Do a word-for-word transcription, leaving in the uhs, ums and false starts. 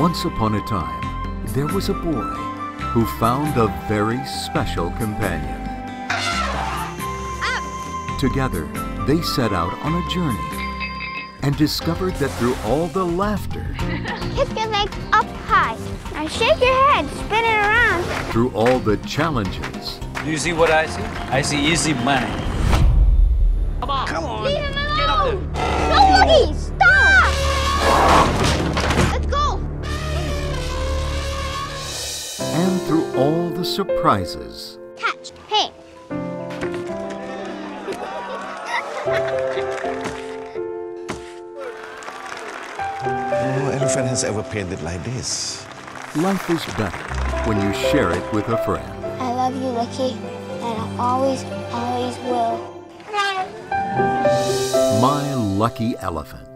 Once upon a time, there was a boy who found a very special companion. Together, they set out on a journey and discovered that through all the laughter, kick your legs up high. Now shake your head, spin it around. Through all the challenges. Do you see what I see? I see easy money. Come on. Come on. Leave him alone. No, Woogie, stop! Let's go. And through all the surprises. Catch. Hey. No elephant has ever painted like this. Life is better when you share it with a friend. I love you, Lucky, and I always, always will. My Lucky Elephant.